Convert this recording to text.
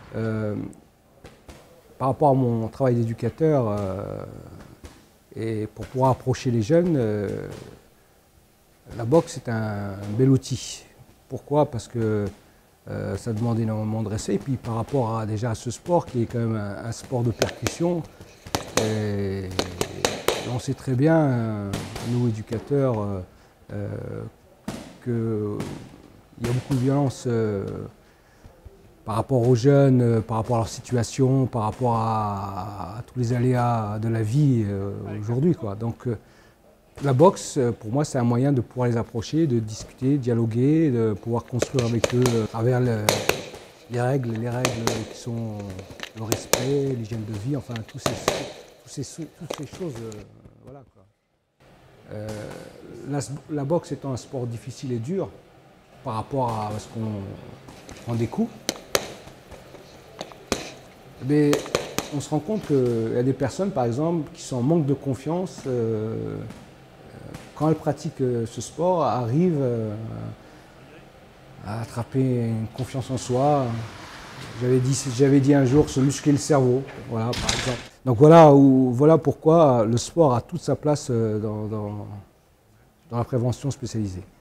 Par rapport à mon travail d'éducateur et pour pouvoir approcher les jeunes, la boxe est un bel outil. Pourquoi? Parce que ça demande énormément de respect. Et puis par rapport déjà à ce sport qui est quand même un sport de percussion, et on sait très bien, nous éducateurs, qu'il y a beaucoup de violence par rapport aux jeunes, par rapport à leur situation, par rapport à tous les aléas de la vie aujourd'hui, quoi. Donc la boxe, pour moi, c'est un moyen de pouvoir les approcher, de discuter, dialoguer, de pouvoir construire avec eux à travers les règles qui sont le respect, l'hygiène de vie, enfin toutes ces choses. Voilà, quoi. La boxe étant un sport difficile et dur par rapport à ce qu'on prend des coups, mais on se rend compte qu'il y a des personnes, par exemple, qui sont en manque de confiance, quand elles pratiquent ce sport, arrivent à attraper une confiance en soi. J'avais dit un jour se muscler le cerveau, voilà, par exemple. Donc voilà pourquoi le sport a toute sa place dans la prévention spécialisée.